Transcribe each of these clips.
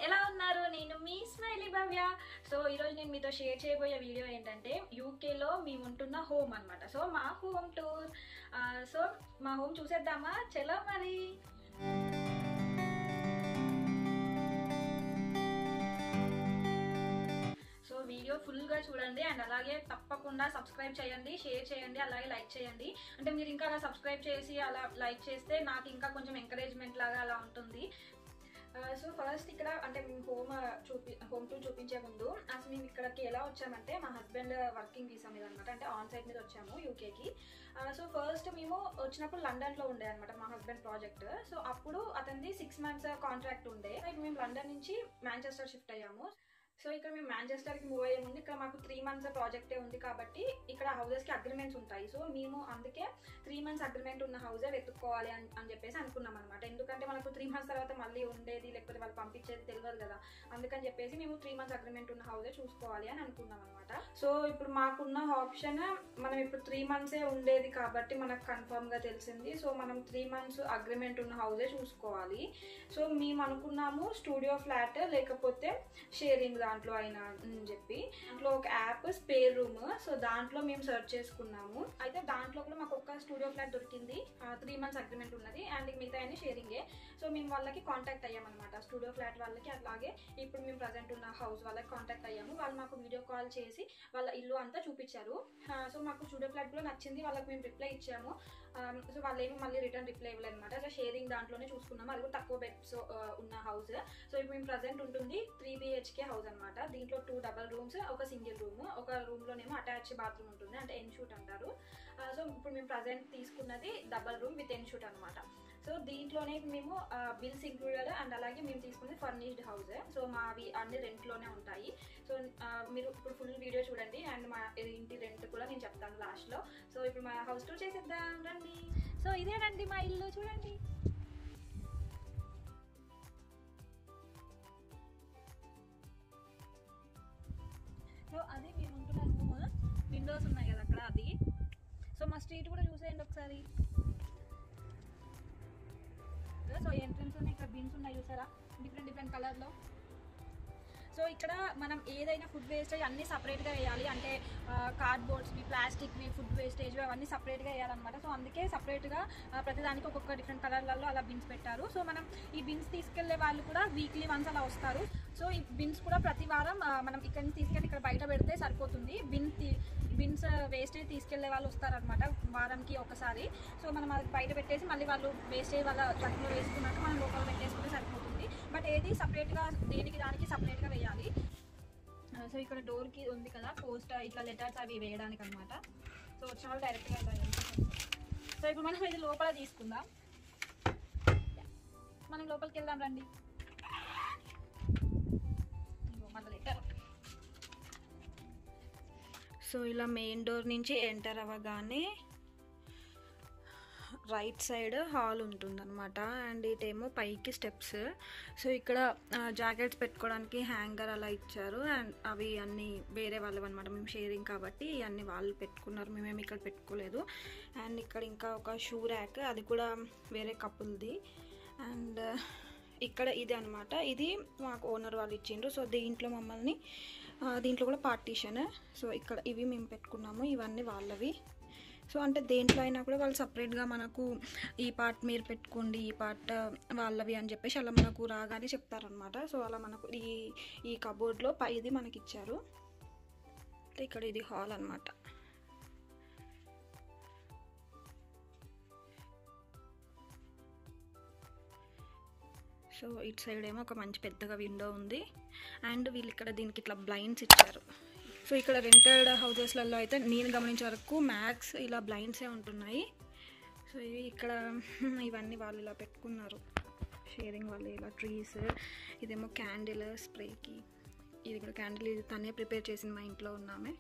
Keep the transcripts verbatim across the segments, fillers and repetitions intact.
ఎలా ఉన్నారు? నేను మీ స్మైలీ భవ్య. సో ఈరోజు నేను మీతో షేర్ చేయబోయే వీడియో ఏంటంటే యూకేలో మేము ఉంటున్న హోమ్ అనమాట. సో మా హోమ్ టూర్. సో మా హోమ్ చూసేద్దామా? చలో మరి. సో వీడియో ఫుల్గా చూడండి అండ్ అలాగే తప్పకుండా సబ్స్క్రైబ్ చేయండి, షేర్ చేయండి, అలాగే లైక్ చేయండి. అంటే మీరు ఇంకా అలా సబ్స్క్రైబ్ చేసి అలా లైక్ చేస్తే నాకు ఇంకా కొంచెం ఎంకరేజ్మెంట్ లాగా అలా ఉంటుంది. సో ఫస్ట్ ఇక్కడ అంటే మేము హోమ్ చూపి హోమ్ టూర్ చూపించే ముందు అసలు మేము ఇక్కడికి ఎలా వచ్చామంటే మా హస్బెండ్ వర్కింగ్ వీసా మీద అనమాట, అంటే ఆన్ సైట్ మీద వచ్చాము యూకేకి. సో ఫస్ట్ మేము వచ్చినప్పుడు లండన్లో ఉండే అనమాట మా హస్బెండ్ ప్రాజెక్ట్. సో అప్పుడు అతనిది సిక్స్ మంత్స్ కాంట్రాక్ట్ ఉండే. ఇప్పుడు మేము లండన్ నుంచి మాంచెస్టర్ షిఫ్ట్ అయ్యాము. సో ఇక్కడ మేము మాంచెస్టర్కి మూవ్ అయ్యే ముందు ఇక్కడ మాకు త్రీ మంత్స్ ప్రాజెక్టే ఉంది కాబట్టి ఇక్కడ హౌజెస్కి అగ్రిమెంట్స్ ఉంటాయి. సో మేము అందుకే త్రీ మంత్స్ అగ్రిమెంట్ ఉన్న హౌజే వెతుక్కోవాలి అని అని చెప్పేసి అనుకున్నాం అనమాట. ఎందుకంటే మనకు త్రీ మంత్స్ తర్వాత మళ్ళీ ఉండేది లేకపోతే వాళ్ళు పంపించేది తెలియదు కదా, అందుకని చెప్పేసి మేము త్రీ మంత్స్ అగ్రిమెంట్ ఉన్న హౌజే చూసుకోవాలి అని అనుకున్నాం అనమాట. సో ఇప్పుడు మాకున్న ఆప్షన్ మనం ఇప్పుడు త్రీ మంత్సే ఉండేది కాబట్టి మనకు కన్ఫర్మ్గా తెలిసింది. సో మనం త్రీ మంత్స్ అగ్రిమెంట్ ఉన్న హౌజే చూసుకోవాలి. సో మేము అనుకున్నాము స్టూడియో ఫ్లాట్ లేకపోతే షేరింగ్ దాంట్లో అయినా అని చెప్పి. దాంట్లో ఒక యాప్ స్పేర్ రూమ్, సో దాంట్లో మేము సెర్చ్ చేసుకున్నాము. అయితే దాంట్లో కూడా మాకు ఒక స్టూడియో ఫ్లాట్ దొరికింది, త్రీ మంత్స్ అగ్రిమెంట్ ఉన్నది అండ్ మిగతా అన్ని షేరింగే. సో మేము వాళ్ళకి కాంటాక్ట్ అయ్యామన్నమాట, స్టూడియో ఫ్లాట్ వాళ్ళకి. అలాగే ఇప్పుడు మేము ప్రజెంట్ ఉన్న హౌస్ వాళ్ళకి కాంటాక్ట్ అయ్యాము. వాళ్ళు మాకు వీడియో కాల్ చేసి వాళ్ళ ఇల్లు అంతా చూపించారు. సో మాకు స్టూడియో ఫ్లాట్ కూడా నచ్చింది, వాళ్ళకి మేము రిప్లై ఇచ్చాము. సో వాళ్ళు ఏమి మళ్ళీ రిటర్న్ రిప్లై ఇవ్వలేదు అనమాట. సో షేరింగ్ దాంట్లోనే చూసుకున్నాము, అది కూడా తక్కువ బెడ్స్ ఉన్న హౌస్. సో ఇప్పుడు మేము ప్రజెంట్ ఉంటుంది త్రీ బిహెచ్కే హౌస్ అనమాట. దీంట్లో టూ డబల్ రూమ్స్, ఒక సింగిల్ రూమ్. ఒక రూమ్ లోనేమో అటాచ్ బాత్రూమ్ ఉంటుంది, అంటే ఎన్ షూట్ అంటారు. సో ఇప్పుడు మేము ప్రజెంట్ తీసుకున్నది double room with en suite అనమాట. సో దీంట్లోనే మేము బిల్స్ ఇంక్లూడెడ్ అండ్ అలాగే మేము తీసుకున్నది ఫర్నిష్డ్ హౌస్. సో మావి అన్ని రెంట్లోనే ఉంటాయి. సో మీరు ఇప్పుడు ఫుల్ వీడియో చూడండి అండ్ మా ఇంటి రెంట్ కూడా నేను చెప్తాను లాస్ట్లో. సో ఇప్పుడు మా హౌస్ టూర్ చేసేద్దాం రండి. సో ఇదేనండి మా ఇల్లు, చూడండి. సో అది మేము ఉంటున్న రూమ్, విండోస్ ఉన్నాయి కదా అక్కడ, అది. సో మా స్ట్రీట్ కూడా చూసేయండి ఒకసారి. సో ఎంట్రన్స్ ఉన్నాయి, ఇక్కడ బిన్స్ ఉన్నాయి చూసారా, డిఫరెంట్ డిఫరెంట్ కలర్లో. సో ఇక్కడ మనం ఏదైనా ఫుడ్ వేస్టేజ్ అన్నీ సపరేట్గా వేయాలి, అంటే కార్డ్బోర్డ్స్వి, ప్లాస్టిక్వి, ఫుడ్ వేస్టేజ్వి అవన్నీ సపరేట్గా వేయాలన్నమాట. సో అందుకే సపరేట్గా ప్రతిదానికి ఒక్కొక్క డిఫరెంట్ కలర్లలో అలా బిన్స్ పెట్టారు. సో మనం ఈ బిన్స్ తీసుకెళ్లే వాళ్ళు కూడా వీక్లీ వన్స్ అలా వస్తారు. సో ఈ బిన్స్ కూడా ప్రతి వారం మనం ఇక్కడ నుంచి తీసుకెళ్ళి ఇక్కడ బయట పెడితే సరిపోతుంది. బిన్స్ బిన్స్ వేస్టేజ్ తీసుకెళ్లే వాళ్ళు వస్తారనమాట వారానికి ఒకసారి. సో మనం అది బయట పెట్టేసి మళ్ళీ వాళ్ళు వేస్టేజ్ వాళ్ళ ట్రక్లో వేసుకున్నాక మనం లోపల పెట్టేసుకుంటే సరిపోతుంది. బట్ ఏది సపరేట్గా దేనికి దానికి సపరేట్గా వేయాలి. సో ఇక్కడ డోర్కి ఉంది కదా పోస్ట్, ఇట్లా లెటర్స్ అవి వేయడానికి అనమాట. సో వచ్చిన వాళ్ళు డైరెక్ట్గా వెళ్ళాలి. సో ఇప్పుడు మనం ఇది లోపల తీసుకుందాం, మనం లోపలికి వెళ్దాం రండి. సో ఇలా మెయిన్ డోర్ నుంచి ఎంటర్ అవ్వగానే రైట్ సైడ్ హాల్ ఉంటుందన్నమాట అండ్ ఇటేమో పైకి స్టెప్స్. సో ఇక్కడ జాకెట్స్ పెట్టుకోవడానికి హ్యాంగర్ అలా ఇచ్చారు అండ్ అవి అన్నీ వేరే వాళ్ళు అనమాట, మేము షేరింగ్ కాబట్టి అన్నీ వాళ్ళు పెట్టుకున్నారు, మేమేమి ఇక్కడ పెట్టుకోలేదు. అండ్ ఇక్కడ ఇంకా ఒక షూ ర్యాక్, అది కూడా వేరే కపుల్ది. అండ్ ఇక్కడ ఇది అనమాట, ఇది మాకు ఓనర్ వాళ్ళు ఇచ్చిండ్రు. సో దీంట్లో మమ్మల్ని దీంట్లో కూడా పార్టీషన్. సో ఇక్కడ ఇవి మేము పెట్టుకున్నాము, ఇవన్నీ వాళ్ళవి. సో అంటే దేంట్లో అయినా కూడా వాళ్ళు సపరేట్గా మనకు ఈ పార్ట్ మీరు పెట్టుకోండి, ఈ పార్ట్ వాళ్ళవి అని చెప్పేసి అలా మనకు రాగానే చెప్తారనమాట. సో అలా మనకు ఈ ఈ కబోర్డ్లో పైది మనకి ఇచ్చారు. ఇక్కడ ఇది హాల్ అనమాట. సో ఇటు సైడ్ ఏమో ఒక మంచి పెద్దగా విండో ఉంది అండ్ వీళ్ళు ఇక్కడ దీనికి ఇట్లా బ్లైండ్స్ ఇచ్చారు. సో ఇక్కడ రెంటెడ్ హౌజెస్లలో అయితే నేను గమనించే వరకు మ్యాక్స్ ఇలా బ్లైండ్సే ఉంటున్నాయి. సో ఇవి ఇక్కడ ఇవన్నీ వాళ్ళు ఇలా పెట్టుకున్నారు, షేరింగ్ వాళ్ళు. ఇలా ట్రీస్, ఇదేమో క్యాండిల్ స్ప్రేకి, ఇది కూడా క్యాండిల్, ఇది తనే ప్రిపేర్ చేసింది మా ఇంట్లో ఉన్నామే.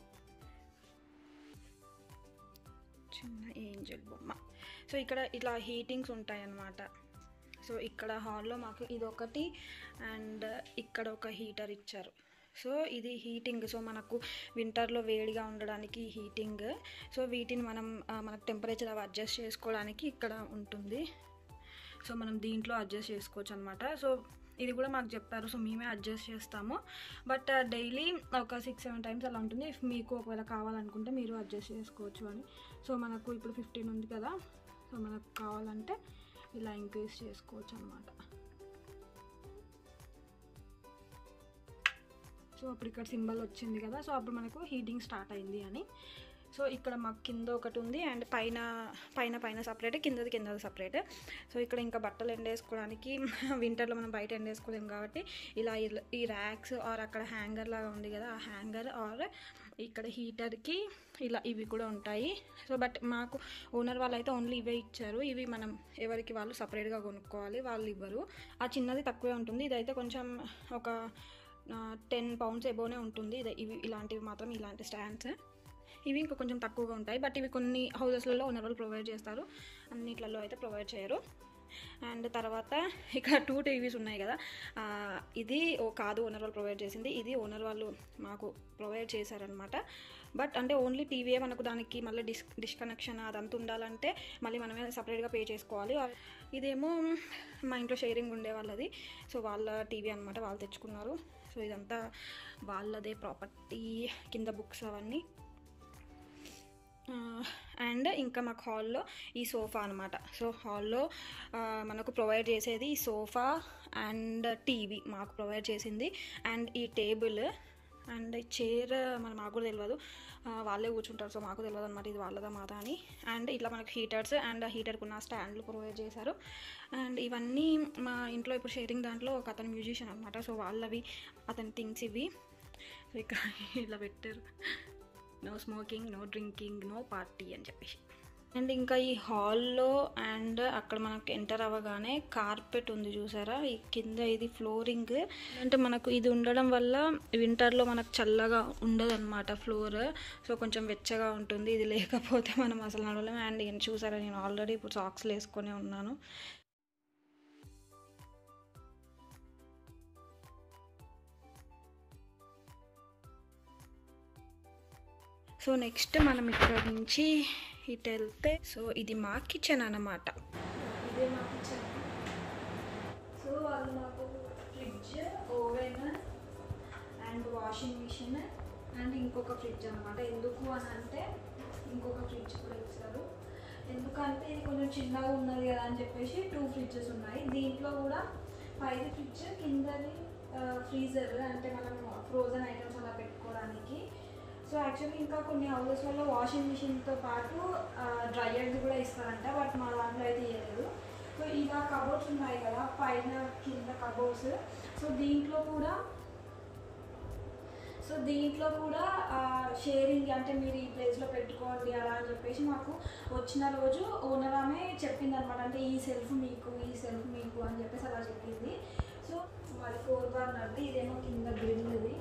చిన్న ఏంజల్ బొమ్మ. సో ఇక్కడ ఇట్లా హీటింగ్స్ ఉంటాయి అన్నమాట. సో ఇక్కడ హాల్లో మాకు ఇది ఒకటి అండ్ ఇక్కడ ఒక హీటర్ ఇచ్చారు. సో ఇది హీటింగ్, సో మనకు వింటర్లో వేడిగా ఉండడానికి హీటింగ్. సో వీటిని మనం మనకు టెంపరేచర్ అవి అడ్జస్ట్ చేసుకోవడానికి ఇక్కడ ఉంటుంది. సో మనం దీంట్లో అడ్జస్ట్ చేసుకోవచ్చు అనమాట. సో ఇది కూడా మాకు చెప్పారు, సో మేమే అడ్జస్ట్ చేస్తాము. బట్ డైలీ ఒక సిక్స్ సెవెన్ టైమ్స్ అలా ఉంటుంది. ఇఫ్ మీకు ఒకవేళ కావాలనుకుంటే మీరు అడ్జస్ట్ చేసుకోవచ్చు అని. సో మనకు ఇప్పుడు ఫిఫ్టీన్ ఉంది కదా, సో మనకు కావాలంటే ఇలా ఇంక్రీజ్ చేసుకోవచ్చు అనమాట. సో అప్పుడు ఇక్కడ సింబల్ వచ్చింది కదా, సో అప్పుడు మనకు హీటింగ్ స్టార్ట్ అయింది అని. సో ఇక్కడ మాకు కింద ఒకటి ఉంది అండ్ పైన పైన పైన సపరేట్, కిందది కిందది సపరేట్. సో ఇక్కడ ఇంకా బట్టలు ఎండేసుకోవడానికి వింటర్లో మనం బయట ఎండేసుకోలేము కాబట్టి ఇలా ఈ ర్యాక్స్ ఆర్ అక్కడ హ్యాంగర్ లాగా ఉంది కదా, ఆ హ్యాంగర్ ఆర్ ఇక్కడ హీటర్కి ఇలా ఇవి కూడా ఉంటాయి. సో బట్ మాకు ఓనర్ వాళ్ళు అయితే ఓన్లీ ఇవే ఇచ్చారు. ఇవి మనం ఎవరికి వాళ్ళు సపరేట్గా కొనుక్కోవాలి, వాళ్ళు ఇవ్వరు. ఆ చిన్నది తక్కువే ఉంటుంది, ఇదైతే కొంచెం ఒక టెన్ పౌండ్స్ ఎబోనే ఉంటుంది. ఇది ఇవి ఇలాంటివి మాత్రం, ఇలాంటి స్టాండ్స్ ఇవి ఇంకా కొంచెం తక్కువగా ఉంటాయి. బట్ ఇవి కొన్ని హౌసెస్లలో ఓనర్ వాళ్ళు ప్రొవైడ్ చేస్తారు, అన్నిట్లలో అయితే ప్రొవైడ్ చేయరు. అండ్ తర్వాత ఇక్కడ టూ టీవీస్ ఉన్నాయి కదా, ఇది ఓ కాదు ఓనర్ వాళ్ళు ప్రొవైడ్ చేసింది, ఇది ఓనర్ వాళ్ళు మాకు ప్రొవైడ్ చేశారనమాట. బట్ అంటే ఓన్లీ టీవీయే మనకు, దానికి మళ్ళీ డిస్ డిస్కనెక్షన్ అదంతా ఉండాలంటే మళ్ళీ మనమే సపరేట్గా పే చేసుకోవాలి. ఇదేమో మా ఇంట్లో షేరింగ్ ఉండే వాళ్ళది, సో వాళ్ళ టీవీ అనమాట, వాళ్ళు తెచ్చుకున్నారు. సో ఇదంతా వాళ్ళదే ప్రాపర్టీ, కింద బుక్స్ అవన్నీ. అండ్ ఇంకా మాకు హాల్లో ఈ సోఫా అనమాట. సో హాల్లో మనకు ప్రొవైడ్ చేసేది ఈ సోఫా అండ్ టీవీ మాకు ప్రొవైడ్ చేసింది. అండ్ ఈ టేబుల్ అండ్ చైర్ మన మాకు కూడా తెలియదు, వాళ్ళే కూర్చుంటారు, సో మాకు తెలియదు అనమాట ఇది వాళ్ళదా మాదా అని. అండ్ ఇట్లా మనకు హీటర్స్ అండ్ హీటర్కి ఉన్న స్టాండ్లు ప్రొవైడ్ చేశారు. అండ్ ఇవన్నీ మా ఇంట్లో ఇప్పుడు షేరింగ్ దాంట్లో ఒక అతను మ్యూజిషియన్ అనమాట, సో వాళ్ళవి అతని థింగ్స్ ఇవి. సో ఇక్కడ ఇలా పెట్టారు, no smoking, no drinking, no party అని చెప్పేసి. అండ్ ఇంకా ఈ హాల్లో అండ్ అక్కడ మనకు ఎంటర్ అవ్వగానే కార్పెట్ ఉంది చూసారా, ఈ కింద ఇది ఫ్లోరింగ్. అంటే మనకు ఇది ఉండడం వల్ల వింటర్లో మనకు చల్లగా ఉండదు అనమాట ఫ్లోర్, సో కొంచెం వెచ్చగా ఉంటుంది. ఇది లేకపోతే మనం అసలు నడవలేము. అండ్ నేను చూసారా, నేను ఆల్రెడీ ఇప్పుడు సాక్స్లు వేసుకొని ఉన్నాను. సో నెక్స్ట్ మనం ఇక్కడ నుంచి ఇటు వెళ్తే, సో ఇది మా కిచెన్ అన్నమాట. ఇదే మా కిచెన్. సో వాళ్ళు మాకు fridge, oven and washing machine and ఇంకొక ఫ్రిడ్జ్ అనమాట. ఎందుకు అని అంటే ఇంకొక ఫ్రిడ్జ్ కూడా ఇచ్చారు. ఎందుకంటే ఇది కొంచెం చిన్నగా ఉన్నది కదా అని చెప్పేసి టూ ఫ్రిడ్జెస్ ఉన్నాయి. దీంట్లో కూడా పైది ఫ్రిడ్జ్, కిందది ఫ్రీజర్, అంటే మనం ఫ్రోజన్ ఐటమ్స్ అలా పెట్టుకోవడానికి. సో యాక్చువల్లీ ఇంకా కొన్ని హౌసెస్లలో వాషింగ్ మిషన్తో పాటు డ్రయర్స్ కూడా ఇస్తారంట, బట్ మా దాంట్లో అయితే ఇవ్వలేదు. సో ఇలా కబోర్డ్స్ ఉన్నాయి కదా పైన కింద కబోర్డ్స్, సో దీంట్లో కూడా సో దీంట్లో కూడా షేరింగ్, అంటే మీరు ఈ ప్లేస్లో పెట్టుకోండి అలా అని చెప్పేసి మాకు వచ్చిన రోజు ఓనర్ ఆమె చెప్పింది అనమాట. అంటే ఈ సెల్ఫ్ మీకు, ఈ సెల్ఫ్ మీకు అని చెప్పేసి అలా చెప్పింది. సో మరి ఫోర్ బర్నర్ది, ఇదేమో కింద గ్రిల్ది,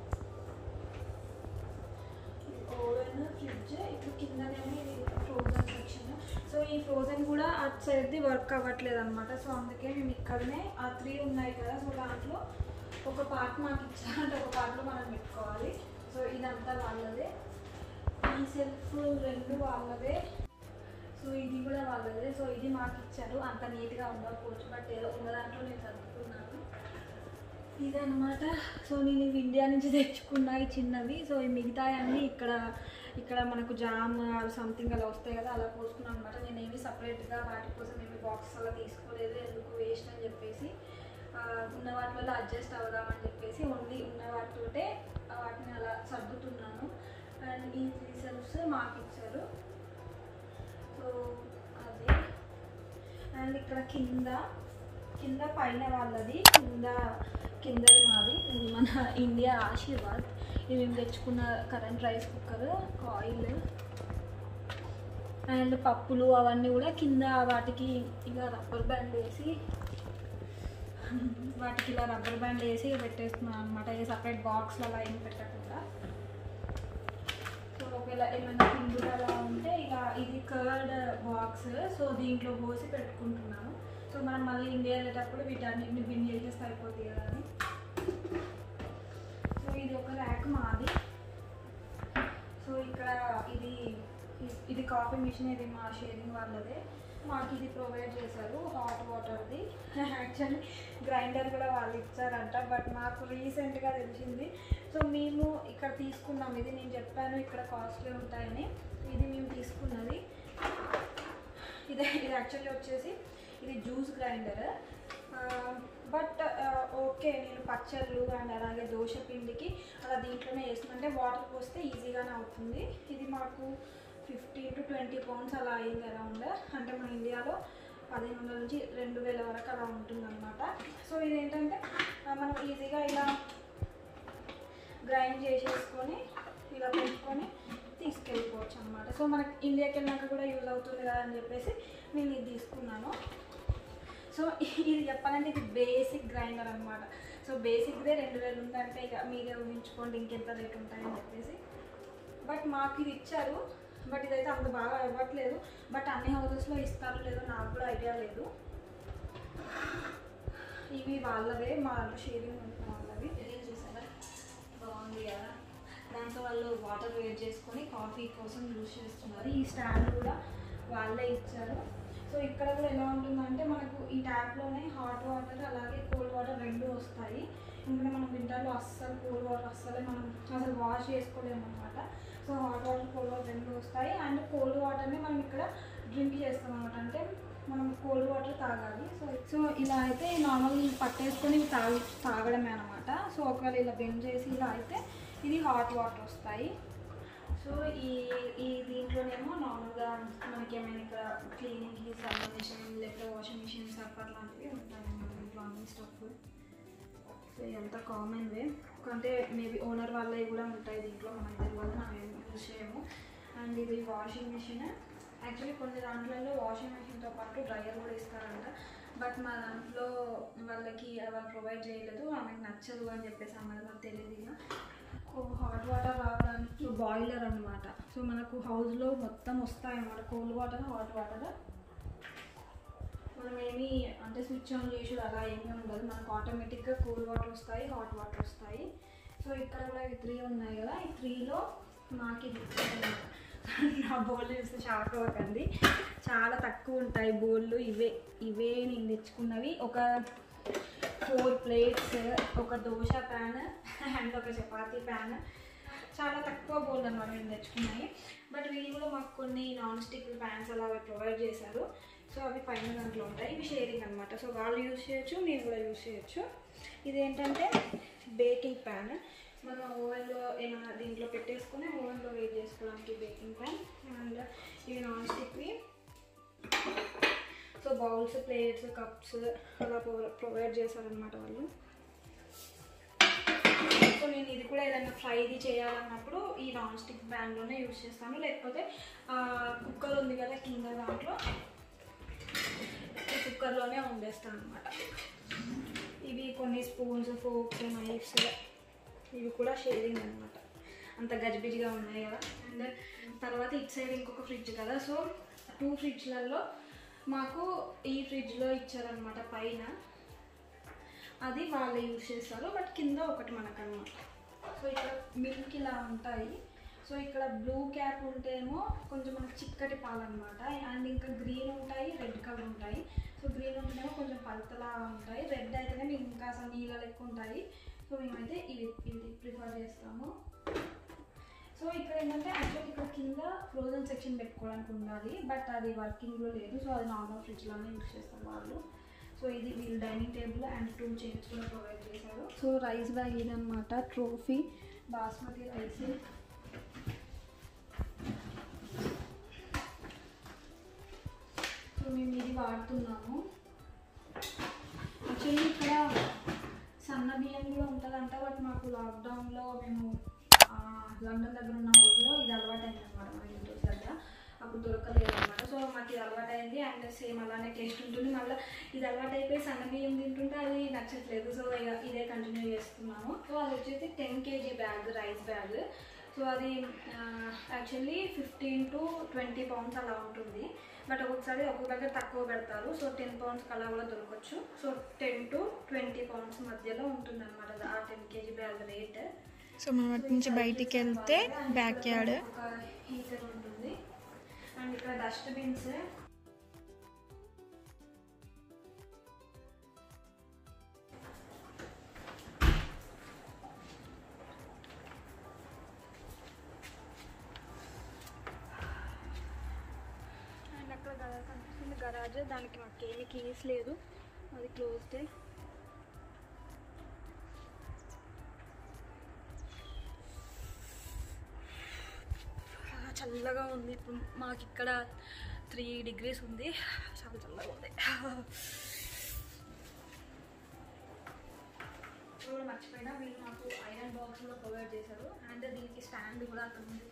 ఓవెన్, ఫ్రిడ్జ్, ఇప్పుడు కిందనేమో ఇది ఫ్రోజన్ సెక్షన్. సో ఈ ఫ్రోజన్ కూడా అటు సైడ్ది వర్క్ అవ్వట్లేదు అనమాట. సో అందుకే మేము ఇక్కడనే ఆ త్రీ ఉన్నాయి కదా, సో దాంట్లో ఒక పార్ట్ మాకు ఇచ్చారు, అంటే ఒక పార్ట్లో మనం పెట్టుకోవాలి. సో ఇదంతా వాళ్ళదే, ఈ సెల్ఫ్ రెండు వాళ్ళవే, సో ఇది కూడా వాళ్ళదే. సో ఇది మాకు ఇచ్చారు, అంత నీట్గా ఉండకపోవచ్చు, బట్ ఏదో ఉన్న దాంట్లో నేను చదువుకున్నాను ఇదనమాట. సో నేను ఇవి ఇండియా నుంచి తెచ్చుకున్నా ఈ చిన్నవి. సో ఈ మిగతా అన్నీ ఇక్కడ ఇక్కడ మనకు జామ్ సంథింగ్ అలా వస్తాయి కదా, అలా పోసుకున్నాను అనమాట. నేను ఏమి సపరేట్గా వాటి కోసం ఏమి బాక్సెస్ అలా తీసుకోలేదు, ఎందుకు వేస్ట్ అని చెప్పేసి ఉన్న వాటిలో అడ్జస్ట్ అవుదామని చెప్పేసి ఓన్లీ ఉన్న వాటితోటే వాటిని అలా సర్దుతున్నాను. అండ్ ఈ త్రీ సెల్ఫ్స్ మాకు ఇచ్చారు. సో అది. అండ్ ఇక్కడ కింద కింద పైన వాళ్ళది, కింద కిందది మాది. ఇది మన ఇండియా ఆశీర్వాద్, ఇది మేము తెచ్చుకున్న current rice cooker, oil and పప్పులు అవన్నీ కూడా కింద వాటికి ఇలా రబ్బర్ బ్యాండ్ వేసి వాటికి ఇలా రబ్బర్ బ్యాండ్ వేసి పెట్టేస్తున్నాను అనమాట. ఇది సపరేట్ బాక్స్లో అలా ఏం పెట్టకుండా. సో ఒకవేళ ఏమైనా పిండులు అలా ఉంటే ఇలా ఇది కర్డ్ బాక్స్, సో దీంట్లో పోసి పెట్టుకుంటున్నాను. సో మనం మళ్ళీ ఇండియా వెళ్ళేటప్పుడు వీటన్నిటిని బిన్ చేసేస్తే అయిపోతుంది కదా అని. సో ఇది ఒక ర్యాక్ మాది. సో ఇక్కడ ఇది ఇది కాఫీ మిషన్, ఇది మా షేరింగ్ వాళ్ళదే. మాకు ఇది ప్రొవైడ్ చేశారు హాట్ వాటర్ది. యాక్చువల్లీ గ్రైండర్ కూడా వాళ్ళు ఇచ్చారంట, బట్ మాకు రీసెంట్గా తెలిసింది. సో మేము ఇక్కడ తీసుకున్నాం, ఇది నేను చెప్పాను ఇక్కడ కాస్ట్లీ ఉంటాయని. ఇది మేము తీసుకున్నది ఇది ఇది యాక్చువల్లీ వచ్చేసి ఇది జ్యూస్ గ్రైండర్. బట్ ఓకే, నేను పచ్చళ్ళు అండ్ అలాగే దోశ పిండికి అలా దీంట్లోనే వేస్తుంటే వాటర్ పోస్తే ఈజీగానే అవుతుంది. ఇది మాకు ఫిఫ్టీన్ టు ట్వంటీ పౌండ్స్ అలా అయింది అరౌండ్. అంటే మన ఇండియాలో పదిహేను వందల నుంచి రెండు వేల వరకు అలా ఉంటుందన్నమాట. సో ఇదేంటంటే మనం ఈజీగా ఇలా గ్రైండ్ చేసేసుకొని ఇలా పెట్టుకొని తీసుకెళ్ళిపోవచ్చు అనమాట. సో మనకి ఇండియాకి వెళ్ళినాక కూడా యూజ్ అవుతుంది కదా అని చెప్పేసి నేను ఇది తీసుకున్నాను. సో ఇది చెప్పాలంటే ఇది బేసిక్ గ్రైండర్ అనమాట. సో బేసిక్దే రెండు వేలు ఉందంటే ఇక మీరే ఊహించుకోండి ఇంకెంత రేట్ ఉంటాయని చెప్పేసి. బట్ మాకు ఇది ఇచ్చారు, బట్ ఇదైతే అంత బాగా ఇవ్వట్లేదు. బట్ అన్ని హౌసెస్లో ఇస్తారో లేదో నాకు కూడా ఐడియా లేదు. ఇవి వాళ్ళవే, మా దాంట్లో షేరింగ్ ఉంటుంది వాళ్ళవి. ఏం చూసారా, బాగుంది కదా. దాంతో వాళ్ళు వాటర్ వేట్ చేసుకొని కాఫీ కోసం యూజ్ చేస్తున్నారు. ఈ స్టాండ్ కూడా వాళ్ళే ఇచ్చారు. సో ఇక్కడ కూడా ఎలా ఉంటుందంటే మనకు ఈ ట్యాప్లోనే హాట్ వాటర్ అలాగే కోల్డ్ వాటర్ రెండు వస్తాయి. ఎందుకంటే మనం వింటర్లో అస్సలు కోల్డ్ వాటర్ అస్సలే మనం అసలు వాష్ చేసుకోలేము అనమాట. So hot water cold water రెండు వస్తాయి. అండ్ కోల్డ్ వాటర్ని మనం ఇక్కడ డ్రింక్ చేస్తాం అనమాట. అంటే మనం కోల్డ్ వాటర్ తాగాలి. సో సో ఇలా అయితే నార్మల్ పట్టేసుకొని తాగి తాగడమే అనమాట. సో ఒకవేళ ఇలా బెండ్ చేసి ఇలా అయితే ఇది హాట్ వాటర్ వస్తాయి. సో ఈ ఈ దీంట్లోనేమో నార్మల్గా మనకి ఏమైనా ఇక్కడ క్లీనింగ్కి సంబంధించిన లేకపోతే వాషింగ్ మిషన్ సర్ఫ్ అట్లాంటివి ఉంటాయి అన్నమాట ఇంట్లో అన్ని స్టఫ్. సో ఇదంతా కామన్ వే, అంటే మేబీ ఓనర్ వాళ్ళవి కూడా ఉంటాయి దీంట్లో, మనకి తెలియదు, మనం ఏం యూజ్ చేయము. అండ్ ఇది వాషింగ్ మిషన్. యాక్చువల్లీ కొన్ని దాంట్లలో వాషింగ్ మిషన్తో పాటు డ్రైయర్ కూడా ఇస్తారంట. బట్ మా దాంట్లో వాళ్ళకి వాళ్ళు ప్రొవైడ్ చేయలేదు, ఆమెకు నచ్చదు అని చెప్పేసి అన్నది, నాకు తెలియదు. ఇక హాట్ వాటర్ రావడానికి బాయిలర్ అనమాట. సో మనకు హౌస్లో మొత్తం వస్తాయి అన్నమాట, కోల్డ్ వాటర్ హాట్ వాటర్. మనం ఏమి అంటే స్విచ్ ఆన్ చేసి అలా ఏమీ ఉండదు, మనకు ఆటోమేటిక్గా కూల్ వాటర్ వస్తాయి, హాట్ వాటర్ వస్తాయి. సో ఇక్కడ కూడా ఈ త్రీ ఉన్నాయి కదా, ఈ త్రీలో మాకు ఇది నా బౌల్ చూస్తే షాక్ అవ్వకండి, చాలా తక్కువ ఉంటాయి బౌళ్ళు. ఇవే ఇవే నేను తెచ్చుకున్నవి. ఒక ఫోర్ ప్లేట్స్, ఒక దోశ ప్యాన్ అండ్ ఒక చపాతీ ప్యాన్, చాలా తక్కువ బౌల్ అన్నమాట నేను తెచ్చుకున్నాయి. బట్ వీళ్ళు కూడా మాకు కొన్ని నాన్ స్టిక్ ప్యాన్స్ అలా ప్రొవైడ్ చేశారు. సో అవి పైన దాంట్లో ఉంటాయి, ఇవి షేరింగ్ అనమాట. సో వాళ్ళు యూజ్ చేయొచ్చు, నేను కూడా యూజ్ చేయొచ్చు. ఇదేంటంటే బేకింగ్ ప్యాన్, మనం ఓవెన్లో ఏమైనా దీంట్లో పెట్టేసుకొని ఓవెన్లో వేట్ చేసుకోవడానికి బేకింగ్ ప్యాన్. అండ్ ఇవి నాన్ స్టిక్వి. సో బౌల్స్, ప్లేట్స్, కప్స్ అలా ప్రొవైడ్ చేశారనమాట వాళ్ళు. సో నేను ఇది కూడా ఏదైనా ఫ్రైది చేయాలన్నప్పుడు ఈ నాన్ స్టిక్ ప్యాన్లోనే యూజ్ చేస్తాను, లేకపోతే కుక్కర్ ఉంది కదా కింద, దాంట్లో ఈ కుక్కర్లోనే వండేస్తాను అనమాట. ఇవి కొన్ని స్పూన్స్, ఫోక్స్, నైఫ్స్ ఇవి కూడా షేరింగ్ అనమాట, అంత గజిబిజిగా ఉన్నాయి కదా. అండ్ తర్వాత ఇటు సైడ్ ఇంకొక ఫ్రిడ్జ్ కదా. సో టూ ఫ్రిడ్జ్లలో మాకు ఈ ఫ్రిడ్జ్లో ఇచ్చారనమాట పైన, అది వాళ్ళు యూజ్ చేస్తారు. బట్ కింద ఒకటి మనకు అనమాట. సో ఇక్కడ మిల్క్ ఇలా ఉంటాయి. సో ఇక్కడ బ్లూ క్యాప్ ఉంటేమో కొంచెం మనకు చిక్కటి పాలు అనమాట. అండ్ ఇంకా గ్రీన్ ఉంటాయి, రెడ్ కలర్ ఉంటాయి. సో గ్రీన్ ఉంటేనేమో కొంచెం పలతలా ఉంటాయి, రెడ్ అయితేనే మీకు ఇంకా అసలు నీళ్ళ లెక్క ఉంటాయి. సో మేమైతే ఇవి ఇది ప్రిఫర్ చేస్తాము. సో ఇక్కడ ఏంటంటే యాక్చువల్లీ ఇక్కడ కింద ఫ్రోజన్ సెక్షన్ పెట్టుకోవడానికి ఉండాలి, బట్ అది వర్కింగ్లో లేదు. సో అది నార్మల్ ఫ్రిడ్జ్లోనే యూజ్ చేస్తారు వాళ్ళు. సో ఇది వీళ్ళు dining table and two chairs కూడా ప్రొవైడ్ చేశారు. సో రైస్ బ్యాగ్ ఇదన్నమాట, ట్రోఫీ బాస్మతి రైస్. సో మేము ఇది వాడుతున్నాము. యాక్చువల్లీ ఇక్కడ సన్న బియ్యం కూడా ఉంటుందంట, బట్ మాకు లాక్డౌన్లో మేము లండన్ దగ్గర ఉన్న హౌస్లో ఇది అలవాటు అయింది అనమాట, మా ఇంటి దగ్గర అప్పుడు దొరకలేదు అనమాట. సో మాకు ఇది అలవాటు అయింది అండ్ సేమ్ అలానే టేస్ట్ ఉంటుంది. మళ్ళీ ఇది అలవాటు అయిపోయి సన్న బియ్యం తింటుంటే అది నచ్చట్లేదు. సో ఇక ఇదే కంటిన్యూ చేస్తున్నాము. సో అది వచ్చేసి ten KG bag, rice bag. So అది actually fifteen to twenty pounds అలా ఉంటుంది, బట్ ఒక్కొక్కసారి ఒక్కొక్క దగ్గర తక్కువ పెడతారు. సో టెన్ పౌండ్స్కి అలా కూడా దొరకవచ్చు. So ten to twenty pounds మధ్యలో ఉంటుంది అనమాట ఆ ten KG bag rate. So మనం అటు నుంచి బయటికి వెళ్తే బ్యాక్ యార్డ్ ఒక హీటర్ ఉంటుంది. అండ్ ఇక్కడ డస్ట్బిన్స్ చార్జర్, దానికి మాకేమీ కీస్ లేదు, అది క్లోజ్డే. చల్లగా ఉంది. ఇప్పుడు మాకు ఇక్కడ త్రీ డిగ్రీస్ ఉంది, చాలా చల్లగా ఉంది. కూడా మర్చిపోయినా వీళ్ళు మాకు ఐరన్ బాక్స్ కూడా ప్రొవైడ్ చేశారు, అండ్ దీనికి స్టాండ్ కూడా అక్కడ ఉంది.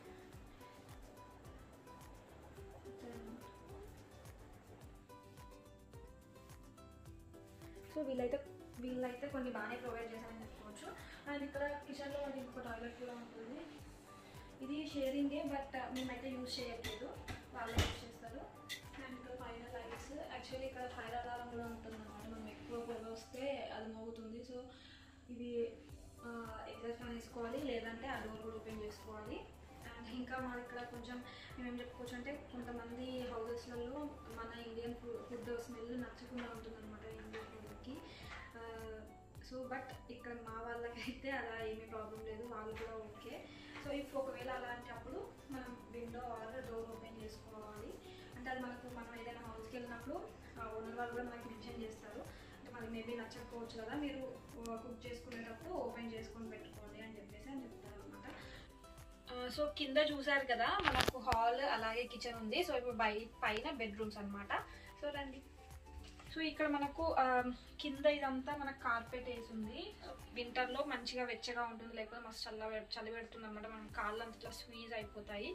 సో వీళ్ళైతే వీళ్ళైతే కొన్ని బాగానే ప్రొవైడ్ చేశారని చెప్పుకోవచ్చు. అండ్ ఇక్కడ కిచెన్లో మనకి ఇంకొక టాయిలెట్ కూడా ఉంటుంది. ఇది షేరింగే, బట్ మేమైతే యూజ్ చేయట్లేదు, వాళ్ళే యూజ్ చేస్తారు. అండ్ ఇక్కడ పైన లైట్స్, యాక్చువల్లీ ఇక్కడ ఫైర్ అలారం కూడా ఉంటుంది అన్నమాట. మనం ఎక్కువ పొగ వస్తే అది మోగుతుంది. సో ఇది ఎగ్జాస్ట్ ఫ్యాన్ వేసుకోవాలి, లేదంటే ఆ డోర్ కూడా ఓపెన్ చేసుకోవాలి. అండ్ ఇంకా మా ఇక్కడ కొంచెం మేమేం చెప్పుకోవచ్చు అంటే, కొంతమంది హౌసెస్లలో మన ఇండియన్ ఫుడ్ ఫుడ్ స్మెల్ నచ్చకుండా ఉంటుంది అనమాట ఇండియన్ ఫుడ్కి. సో బట్ ఇక్కడ మా వాళ్ళకైతే అలా ఏమీ ప్రాబ్లం లేదు, వాళ్ళు కూడా ఓకే. సో ఇఫ్ ఒకవేళ అలాంటప్పుడు మనం విండో ఆర్ డోర్ ఓపెన్ చేసుకోవాలి. అంటే అది మనకు మనం ఏదైనా హౌస్కి వెళ్ళినప్పుడు ఓనర్ వాళ్ళు కూడా మనకి మెన్షన్ చేస్తారు. అంటే మనకి మేబీ నచ్చకపోవచ్చు కదా, మీరు కుక్ చేసుకునేటప్పుడు ఓపెన్ చేసుకొని పెట్టుకోండి అని చెప్పేసి అని చెప్తారు అనమాట. సో కింద చూసారు కదా మనకు హాల్ అలాగే కిచెన్ ఉంది. సో ఇప్పుడు బై పైన బెడ్రూమ్స్ అనమాట. సో రండి. సో ఇక్కడ మనకు కింద ఇదంతా మనకు కార్పెట్ వేసి ఉంది. వింటర్లో మంచిగా వెచ్చగా ఉంటుంది, లేకపోతే మస్తు చల్ల చలి పెడుతుంది అనమాట. మనం కాళ్ళు అంత ఇట్లా స్క్వీజ్ అయిపోతాయి.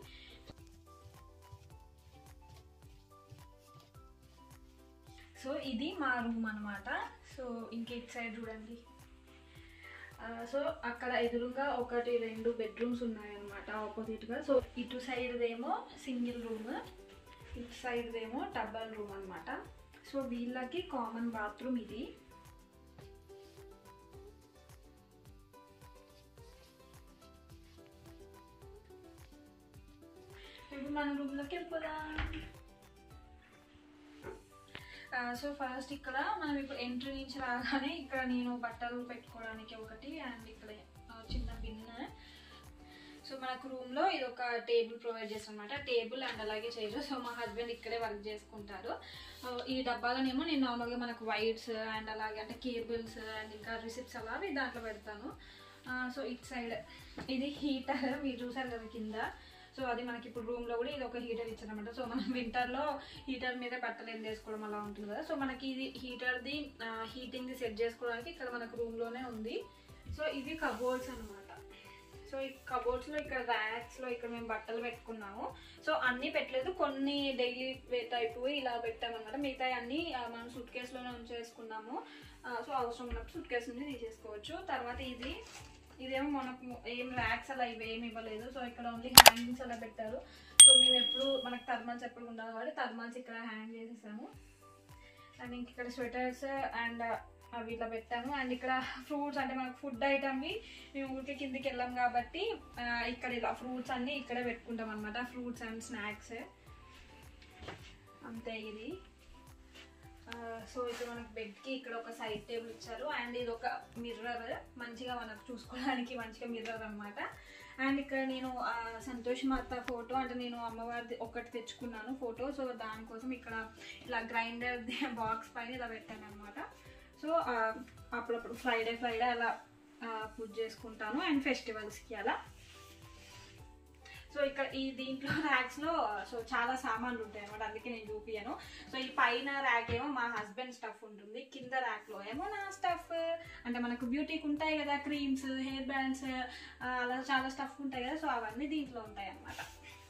సో ఇది మా రూమ్ అనమాట. సో ఇంక ఇటు సైడ్ చూడండి. సో అక్కడ ఎదురుగా ఒకటి రెండు బెడ్రూమ్స్ ఉన్నాయన్నమాట ఆపోజిట్గా. సో ఇటు సైడ్దేమో సింగిల్ రూమ్, ఇటు సైడ్దేమో డబల్ రూమ్ అనమాట. సో వీళ్ళకి కామన్ బాత్రూమ్ ఇది. ఇప్పుడు మన రూమ్లోకి వెళ్ళిపోదాం. సో ఫస్ట్ ఇక్కడ మనం ఇప్పుడు ఎంట్రీ నుంచి రాగానే ఇక్కడ నేను బట్టలు పెట్టుకోవడానికి ఒకటి, అండ్ ఇక్కడ చిన్న బిన్న. సో మనకు రూమ్లో ఇది ఒక టేబుల్ ప్రొవైడ్ చేస్తాం అనమాట, టేబుల్ అండ్ అలాగే చైర్. సో మా హస్బెండ్ ఇక్కడే వర్క్ చేసుకుంటారు. ఈ డబ్బాలోనేమో నేను నార్మల్గా మనకు వైర్స్ అండ్ అలాగే అంటే కేబుల్స్ అండ్ ఇంకా రిసిప్ట్స్ అలా దాంట్లో పెడతాను. సో ఇటు సైడ్ ఇది హీటర్, మీరు చూసారు కదా కింద. సో అది మనకి ఇప్పుడు రూమ్లో కూడా ఇది ఒక హీటర్ ఇచ్చారనమాట. సో మనం వింటర్లో హీటర్ మీద బట్టలు ఏం చేసుకోవడం అలా ఉంటుంది కదా. సో మనకి ఇది హీటర్ది హీటింగ్ది సెట్ చేసుకోవడానికి ఇక్కడ మనకు రూమ్లోనే ఉంది. సో ఇవి కబోర్డ్స్ అనమాట. సో ఈ కబోర్డ్స్లో ఇక్కడ ర్యాక్స్లో ఇక్కడ మేము బట్టలు పెట్టుకున్నాము. సో అన్నీ పెట్టలేదు, కొన్ని డైలీ వే టైపు ఇలా పెట్టామన్నమాట. మిగతా అన్నీ మనం సూట్ కేసులోనే ఉంచేసుకున్నాము. సో అవసరం ఉన్నప్పుడు సూట్ కేసు నుంచి తీసేసుకోవచ్చు. తర్వాత ఇది ఇదేమో మనకు ఏం ర్యాక్స్ అలా ఇవి ఏమి ఇవ్వలేదు. సో ఇక్కడ ఓన్లీ హ్యాంగింగ్స్ అలా పెట్టారు. సో మేము ఎప్పుడు మనకు థర్మల్స్ ఎప్పుడు ఉండాలి కాబట్టి థర్మల్స్ ఇక్కడ హ్యాంగ్ చేసేసాము. అండ్ ఇంక ఇక్కడ స్వెటర్స్ అండ్ అవి ఇట్లా పెట్టాము. అండ్ ఇక్కడ ఫ్రూట్స్ అంటే మనకు ఫుడ్ ఐటమ్వి మేము ఊరికి కిందికి వెళ్ళాం కాబట్టి ఇక్కడ ఇలా ఫ్రూట్స్ అన్నీ ఇక్కడే పెట్టుకుంటాం అనమాట. ఫ్రూట్స్ అండ్ స్నాక్స్ అంతే. ఇది సో ఇక్కడ మనకు బెడ్కి ఇక్కడ ఒక సైడ్ టేబుల్ ఇచ్చారు. అండ్ ఇది ఒక మిర్రర్, మంచిగా మనకు చూసుకోవడానికి మంచిగా మిర్రర్ అనమాట. అండ్ ఇక్కడ నేను సంతోష్ మాత ఫోటో అంటే నేను అమ్మవారిది ఒకటి తెచ్చుకున్నాను ఫోటో. సో దానికోసం ఇక్కడ ఇలా గ్రైండర్ బాక్స్ పైన ఇలా పెట్టాను అనమాట. సో అప్పుడప్పుడు ఫ్రైడే ఫ్రైడే అలా పూజ చేసుకుంటాను అండ్ ఫెస్టివల్స్కి అలా. సో ఇక్కడ ఈ దీంట్లో ర్యాక్స్లో సో చాలా సామాన్లు ఉంటాయి అనమాట, అందుకే నేను చూపియను. సో ఈ పైన ర్యాక్ ఏమో మా హస్బెండ్ స్టఫ్ ఉంటుంది, కింద ర్యాక్లో ఏమో నా స్టఫ్ అంటే మనకు బ్యూటీకి ఉంటాయి కదా, క్రీమ్స్, హెయిర్ బ్యాండ్స్ అలా చాలా స్టఫ్ ఉంటాయి కదా. సో అవన్నీ దీంట్లో ఉంటాయి అన్నమాట.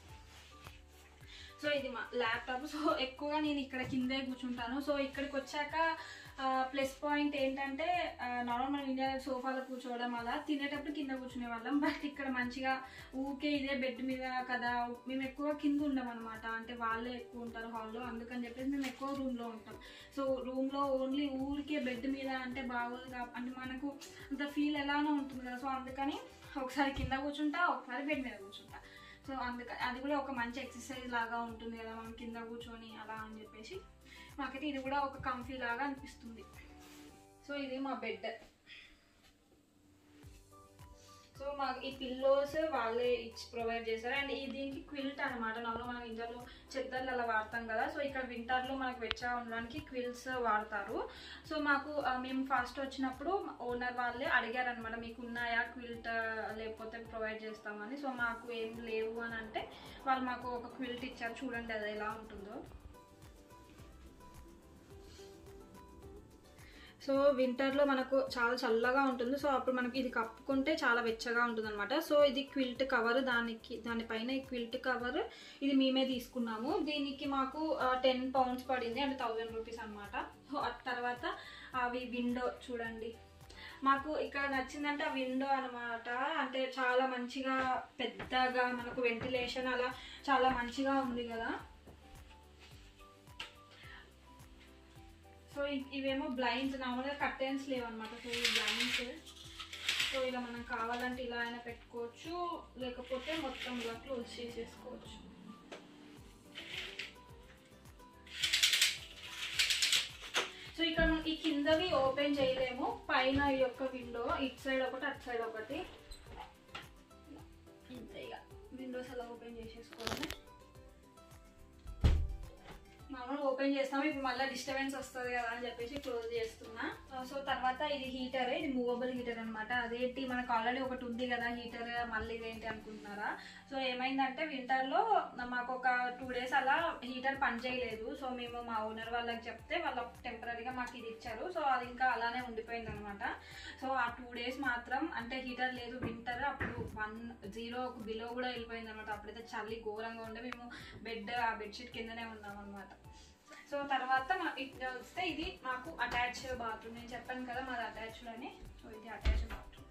సో ఇది మా ల్యాప్టాప్. సో ఎక్కువగా నేను ఇక్కడ కిందే కూర్చుంటాను. సో ఇక్కడికి వచ్చాక ప్లస్ పాయింట్ ఏంటంటే నార్మల్ మనం ఇండియా సోఫాలో కూర్చోవడం అలా తినేటప్పుడు కింద కూర్చునే వాళ్ళం. బట్ ఇక్కడ మంచిగా ఊకే ఇదే బెడ్ మీద కదా, మేము ఎక్కువ కింద ఉండం అనమాట. అంటే వాళ్ళే ఎక్కువ ఉంటారు హాల్లో, అందుకని చెప్పేసి మేము ఎక్కువ రూమ్లో ఉంటాం. సో రూమ్లో ఓన్లీ ఊరికే బెడ్ మీద అంటే బాగోదు, అంటే మనకు అంత ఫీల్ ఎలానో ఉంటుంది కదా. సో అందుకని ఒకసారి కింద కూర్చుంటా, ఒకసారి బెడ్ మీద కూర్చుంటా. సో అందుకని అది కూడా ఒక మంచి ఎక్సర్సైజ్ లాగా ఉంటుంది కదా మనం కింద కూర్చొని అలా అని చెప్పేసి నాకైతే ఇది కూడా ఒక కంఫీ లాగా అనిపిస్తుంది. సో ఇది మా బెడ్. సో మా ఈ పిల్లోస్ వాళ్ళే ఇచ్చి ప్రొవైడ్ చేశారు. అండ్ ఈ దీనికి క్విల్ట్ అనమాట. నార్మల్ మనం ఇంట్లో చెద్దర్లు అలా వాడతాం కదా, సో ఇక్కడ వింటర్లో మనకు వెచ్చగా ఉండడానికి క్విల్ట్స్ వాడతారు. సో మాకు మేము ఫస్ట్ వచ్చినప్పుడు ఓనర్ వాళ్ళే అడిగారు అనమాట, మీకు ఉన్నాయా క్విల్ట్ లేకపోతే ప్రొవైడ్ చేస్తామని. సో మాకు ఏం లేవు అని అంటే వాళ్ళు మాకు ఒక క్విల్ట్ ఇచ్చారు. చూడండి అది ఎలా ఉంటుందో. సో వింటర్లో మనకు చాలా చల్లగా ఉంటుంది. సో అప్పుడు మనకి ఇది కప్పుకుంటే చాలా వెచ్చగా ఉంటుంది అనమాట. సో ఇది క్విల్ట్ కవర్, దానికి దానిపైన ఈ క్విల్ట్ కవర్ ఇది మేమే తీసుకున్నాము. దీనికి మాకు టెన్ పౌండ్స్ పడింది, అంటే థౌజండ్ రూపీస్ అనమాట. సో ఆ తర్వాత అవి విండో చూడండి, మాకు ఇక్కడ నచ్చిందంటే ఆ విండో అనమాట. అంటే చాలా మంచిగా పెద్దగా మనకు వెంటిలేషన్ అలా చాలా మంచిగా ఉంది కదా. సో ఇవేమో బ్లైండ్స్, నార్మల్గా కర్టెన్స్ లేవన్నమాట. సో ఈ బ్లైండ్స్, సో ఇలా మనం కావాలంటే ఇలా అయినా పెట్టుకోవచ్చు, లేకపోతే మొత్తం ఇలా క్లోజ్ చేసేసుకోవచ్చు. సో ఇక్కడ ఈ కిందవి ఓపెన్ చేయలేము, పైన ఈ యొక్క విండో ఇటు సైడ్ ఒకటి అటు సైడ్ ఒకటి ఇంతే. ఇక విండోస్ అలా ఓపెన్ చేసేసుకోవాలి. మామూలుగా ఓపెన్ చేస్తాము, ఇప్పుడు మళ్ళీ డిస్టర్బెన్స్ వస్తుంది కదా అని చెప్పేసి క్లోజ్ చేస్తున్నా. సో తర్వాత ఇది హీటర్, ఇది మూవబుల్ హీటర్ అనమాట. అదేంటి మనకు ఆల్రెడీ ఒకటి ఉంది కదా హీటర్, మళ్ళీ ఇదేంటి అనుకుంటున్నారా. సో ఏమైందంటే వింటర్లో మాకు ఒక టూ డేస్ అలా హీటర్ పనిచేయలేదు. సో మేము మా ఓనర్ వాళ్ళకి చెప్తే వాళ్ళు టెంపరీగా మాకు ఇది ఇచ్చారు. సో అది ఇంకా అలానే ఉండిపోయింది అనమాట. సో ఆ టూ డేస్ మాత్రం అంటే హీటర్ లేదు వింటర్, అప్పుడు వన్ జీరో బిలో కూడా వెళ్ళిపోయింది అనమాట. అప్పుడైతే చలి ఘోరంగా ఉండే, మేము బెడ్ ఆ బెడ్షీట్ కిందనే ఉన్నాం అనమాట. సో తర్వాత ఇది వస్తే ఇది మాకు అటాచ్ బాత్రూమ్. నేను చెప్పాను కదా మాది అటాచ్డ్ అని. సో ఇది అటాచ్ బాత్రూమ్.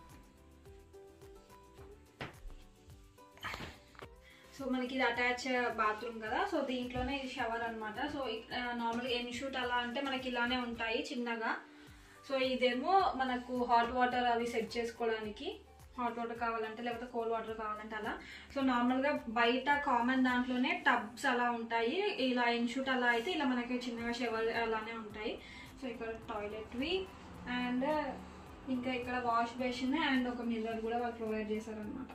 సో మనకి ఇది అటాచ్ బాత్రూమ్ కదా. సో దీంట్లోనే ఇది షవర్ అనమాట. సో నార్మల్గా ఎన్షూట్ అలా అంటే మనకి ఇలానే ఉంటాయి చిన్నగా. సో ఇదేమో మనకు హాట్ వాటర్ అవి సెట్ చేసుకోవడానికి, హాట్ వాటర్ కావాలంటే లేకపోతే కోల్డ్ వాటర్ కావాలంటే అలా. సో నార్మల్గా బయట కామన్ దాంట్లోనే టబ్స్ అలా ఉంటాయి. ఇలా ఇన్షూట్ అలా అయితే ఇలా మనకి చిన్నగా షవర్ అలానే ఉంటాయి. సో ఇక్కడ టాయిలెట్వి అండ్ ఇంకా ఇక్కడ వాష్ బేసిన్ అండ్ ఒక మిర్రర్ కూడా వాళ్ళు ప్రొవైడ్ చేశారనమాట.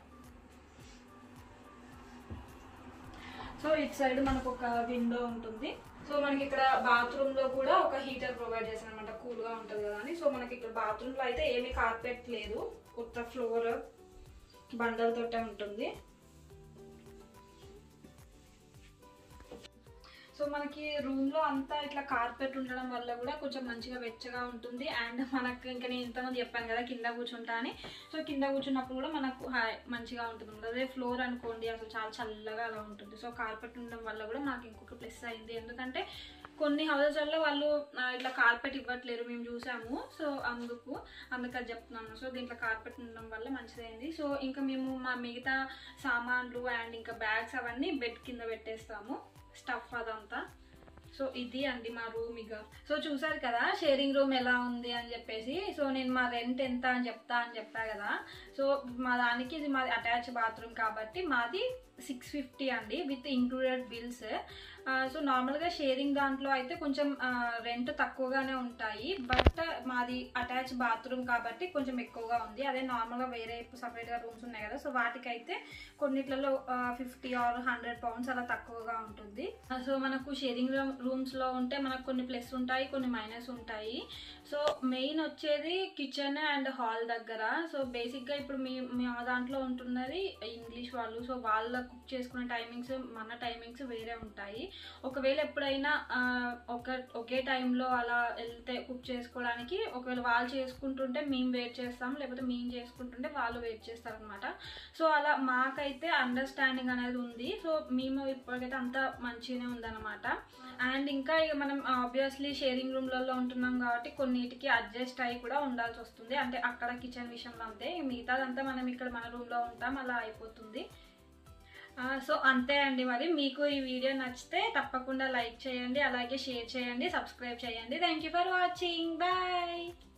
సో ఇటు సైడ్ మనకు ఒక విండో ఉంటుంది. సో మనకి ఇక్కడ బాత్రూమ్ లో కూడా ఒక హీటర్ ప్రొవైడ్ చేశారు అనమాట, కూల్ గా ఉంటుంది కదా అని. సో మనకి ఇక్కడ బాత్రూమ్ లో అయితే ఏమీ కార్పెట్ లేదు, కొత్త ఫ్లోర్ బండలతోటే ఉంటుంది. సో మనకి రూమ్ లో అంతా ఇట్లా కార్పెట్ ఉండడం వల్ల కూడా కొంచెం మంచిగా వెచ్చగా ఉంటుంది. అండ్ మనకు ఇంకా నేను ఇంతమంది చెప్పాను కదా కింద కూర్చుంటా అని. సో కింద కూర్చున్నప్పుడు కూడా మనకు మంచిగా ఉంటుంది. అదే ఫ్లోర్ అనుకోండి అసలు చాలా చల్లగా అలా ఉంటుంది. సో కార్పెట్ ఉండడం వల్ల కూడా నాకు ఇంకొక ప్లస్ అయింది, ఎందుకంటే కొన్ని హౌసెస్లలో వాళ్ళు ఇట్లా కార్పెట్ ఇవ్వట్లేరు, మేము చూసాము. సో అందుకు అందుకని చెప్తున్నాను. సో దీంట్లో కార్పెట్ ఉండడం వల్ల మంచిదైంది. సో ఇంకా మేము మా మిగతా సామాన్లు అండ్ ఇంకా బ్యాగ్స్ అవన్నీ బెడ్ కింద పెట్టేస్తాము, స్టఫ్ అదంతా. సో ఇది అండి మా రూమ్. ఇక సో చూసారు కదా షేరింగ్ రూమ్ ఎలా ఉంది అని చెప్పేసి. సో నేను మా రెంట్ ఎంత అని చెప్తా అని చెప్పా కదా. సో మా దానికి ఇది మాది అటాచ్ బాత్రూమ్ కాబట్టి మాది సిక్స్ ఫిఫ్టీ అండి విత్ ఇంక్లూడెడ్ బిల్స్. సో నార్మల్గా షేరింగ్ దాంట్లో అయితే కొంచెం రెంట్ తక్కువగానే ఉంటాయి, బట్ మాది అటాచ్ బాత్రూమ్ కాబట్టి కొంచెం ఎక్కువగా ఉంది. అదే నార్మల్గా వేరే సపరేట్గా రూమ్స్ ఉన్నాయి కదా, సో వాటికైతే కొన్నిట్లలో ఫిఫ్టీ ఆర్ హండ్రెడ్ పౌండ్స్ అలా తక్కువగా ఉంటుంది. సో మనకు షేరింగ్ రూమ్స్లో ఉంటే మనకు కొన్ని ప్లస్ ఉంటాయి, కొన్ని మైనస్ ఉంటాయి. సో మెయిన్ వచ్చేది కిచెన్ అండ్ హాల్ దగ్గర. సో బేసిక్గా ఇప్పుడు మీ మా దాంట్లో ఉంటున్నది ఇంగ్లీష్ వాళ్ళు. సో వాళ్ళ కుక్ చేసుకునే టైమింగ్స్ మన టైమింగ్స్ వేరే ఉంటాయి. ఒకవేళ ఎప్పుడైనా ఒక ఒకే టైంలో అలా వెళ్తే కుక్ చేసుకోవడానికి ఒకవేళ వాళ్ళు చేసుకుంటుంటే మేము వెయిట్ చేస్తాం, లేకపోతే మేము చేసుకుంటుంటే వాళ్ళు వెయిట్ చేస్తారనమాట. సో అలా మాకైతే అండర్స్టాండింగ్ అనేది ఉంది. సో మేము ఇప్పటికైతే అంత మంచిగానే ఉందన్నమాట. అండ్ ఇంకా ఇక మనం ఆబ్వియస్లీ షేరింగ్ రూమ్లలో ఉంటున్నాం కాబట్టి కొన్నిటికి అడ్జస్ట్ అయ్యి కూడా ఉండాల్సి వస్తుంది. అంటే అక్కడ కిచెన్ విషయంలో అంతే, మిగతాదంతా మనం ఇక్కడ మన రూమ్లో ఉంటాం అలా అయిపోతుంది. సో అంతే అండి. మరి మీకు ఈ వీడియో నచ్చితే తప్పకుండా లైక్ చేయండి, అలాగే షేర్ చేయండి, సబ్స్క్రైబ్ చేయండి. Thank you for watching. Bye.